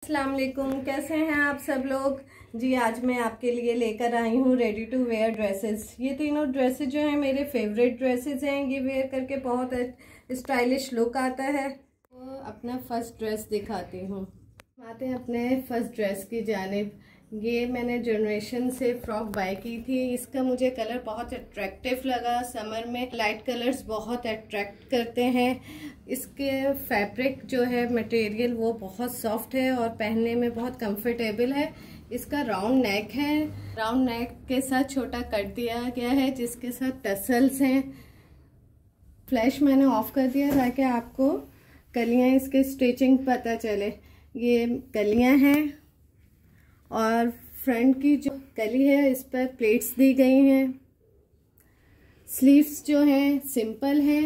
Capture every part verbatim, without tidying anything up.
अस्सलाम वालेकुम, कैसे हैं आप सब लोग जी। आज मैं आपके लिए लेकर आई हूँ रेडी टू वेयर ड्रेसेस। ये तीनों ड्रेसेस जो हैं मेरे फेवरेट ड्रेसेस हैं। ये वेयर करके बहुत स्टाइलिश लुक आता है। तो अपना फर्स्ट ड्रेस दिखाती हूँ। आते हैं अपने फर्स्ट ड्रेस की जानिब। ये मैंने जनरेशन से फ्रॉक बाय की थी। इसका मुझे कलर बहुत अट्रैक्टिव लगा। समर में लाइट कलर्स बहुत अट्रैक्ट करते हैं। इसके फैब्रिक जो है मटेरियल वो बहुत सॉफ्ट है और पहनने में बहुत कंफर्टेबल है। इसका राउंड नेक है। राउंड नेक के साथ छोटा कट दिया गया है जिसके साथ टसल्स हैं। फ्लैश मैंने ऑफ कर दिया ताकि आपको कलियां इसके स्टिचिंग पता चले। ये कलियां हैं और फ्रंट की जो कली है इस पर प्लेट्स दी गई हैं। स्लीव्स जो हैं सिंपल हैं,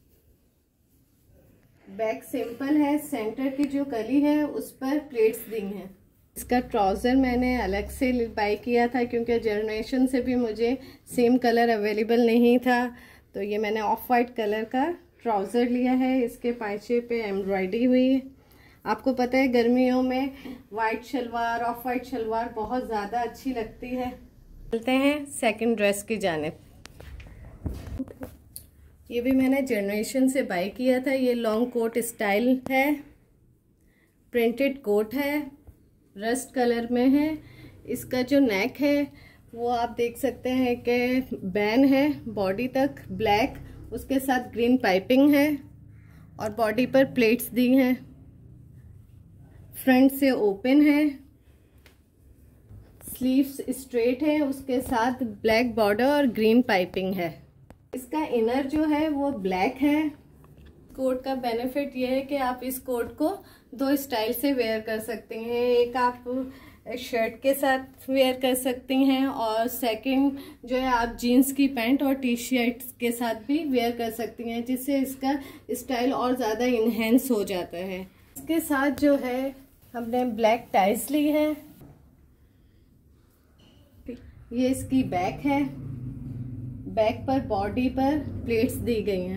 बैक सिंपल है। सेंटर की जो कली है उस पर प्लेट्स दी हैं। इसका ट्राउज़र मैंने अलग से बाय किया था क्योंकि जनरेशन से भी मुझे सेम कलर अवेलेबल नहीं था, तो ये मैंने ऑफ वाइट कलर का ट्राउज़र लिया है। इसके पाइचे पे एम्ब्रॉयडरी हुई है। आपको पता है गर्मियों में white shalwar, off white shalwar बहुत ज़्यादा अच्छी लगती है। चलते हैं सेकंड ड्रेस की जानिब। ये भी मैंने जनरेशन से बाय किया था। ये लॉन्ग कोट स्टाइल है, प्रिंटेड कोट है, रस्ट कलर में है। इसका जो नेक है वो आप देख सकते हैं कि बैन है बॉडी तक, ब्लैक, उसके साथ ग्रीन पाइपिंग है और बॉडी पर प्लेट्स दी हैं। फ्रंट से ओपन है, स्लीव्स स्ट्रेट है, उसके साथ ब्लैक बॉर्डर और ग्रीन पाइपिंग है। इसका इनर जो है वो ब्लैक है। कोट का बेनिफिट ये है कि आप इस कोट को दो स्टाइल से वेयर कर सकते हैं। एक आप शर्ट के साथ वेयर कर सकती हैं और सेकंड जो है आप जीन्स की पैंट और टी शर्ट के साथ भी वेयर कर सकती हैं, जिससे इसका स्टाइल और ज़्यादा इन्हेंस हो जाता है। इसके साथ जो है हमने ब्लैक टाइज ली है। ये इसकी बैक है। बैक पर बॉडी पर प्लेट्स दी गई हैं।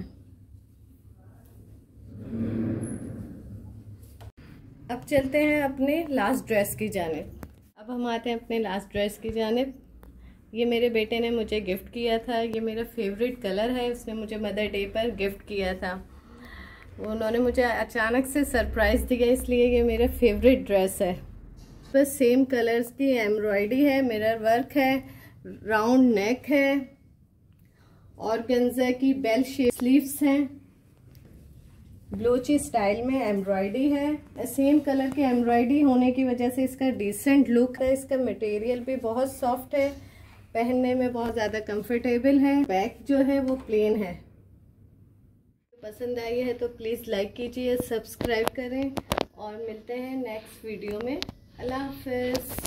अब चलते हैं अपने लास्ट ड्रेस की जानिब। अब हम आते हैं अपने लास्ट ड्रेस की जानिब। ये मेरे बेटे ने मुझे गिफ्ट किया था। ये मेरा फेवरेट कलर है। उसने मुझे मदर डे पर गिफ्ट किया था। उन्होंने मुझे अचानक से सरप्राइज़ दिया, इसलिए ये मेरा फेवरेट ड्रेस है। बस सेम कलर्स की एम्ब्रॉयडरी है, मिरर वर्क है, राउंड नेक है, ऑर्गेन्जा की बेल शेप स्लीव्स हैं, ब्लोची स्टाइल में एम्ब्रॉयडरी है। सेम कलर की एम्ब्रॉयडरी होने की वजह से इसका डिसेंट लुक है। इसका मटेरियल भी बहुत सॉफ्ट है, पहनने में बहुत ज़्यादा कंफर्टेबल है। बैक जो है वो प्लेन है। पसंद आई है तो प्लीज़ लाइक कीजिए, सब्सक्राइब करें और मिलते हैं नेक्स्ट वीडियो में। अल्लाह हाफ़िज़।